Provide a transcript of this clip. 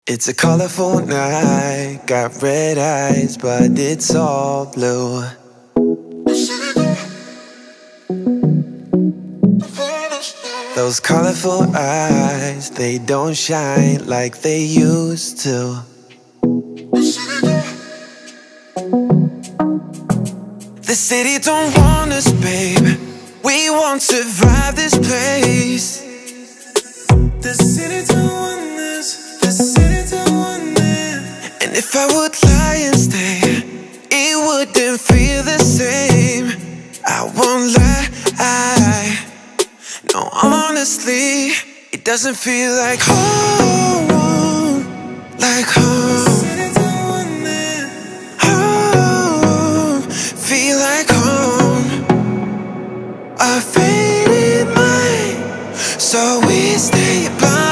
It's a colorful night, got red eyes, but it's all blue. Those colorful eyes, they don't shine like they used to. The city don't want us, babe. We won't survive this place. The city don't want us. The city don't want us. And if I would lie and stay, it wouldn't feel the same. I won't lie, no, honestly, it doesn't feel like home, like home. Home, feel like home. A faded mind, so we stay blind.